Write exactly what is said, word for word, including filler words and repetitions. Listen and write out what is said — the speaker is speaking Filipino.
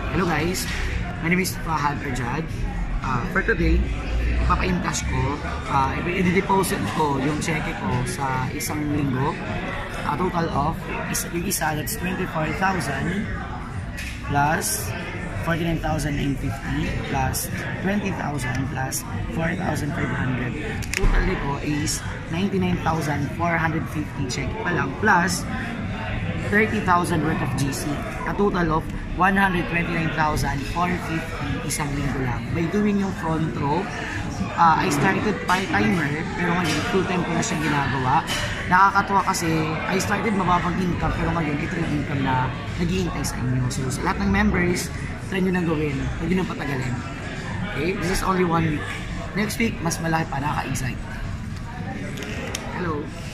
Hello guys, my name is Fahad Rajad. Uh, for today, ipapa-encash ko, uh, i-deposit ko yung cheque ko sa isang linggo. A total of, is, yung isa that's twenty-four thousand plus forty-nine thousand nine hundred fifty plus twenty thousand plus four thousand five hundred. Total ko is ninety-nine thousand four hundred fifty cheque pa lang plus thirty thousand worth of G C. A total of one hundred twenty-nine thousand four hundred fifty isang linggo lang. By doing yung front row, uh, I started part-timer pero ngayon full-time ko na siyang ginagawa. Nakakatuwa kasi I started mababang income pero ngayon ito yung income na naghihintay sa inyo. So sa lahat ng members, try nyo nang gawin. Huwag nyo nang patagalin. Okay? This is only one week. Next week, mas malaki pa, nakaka-excite. Hello!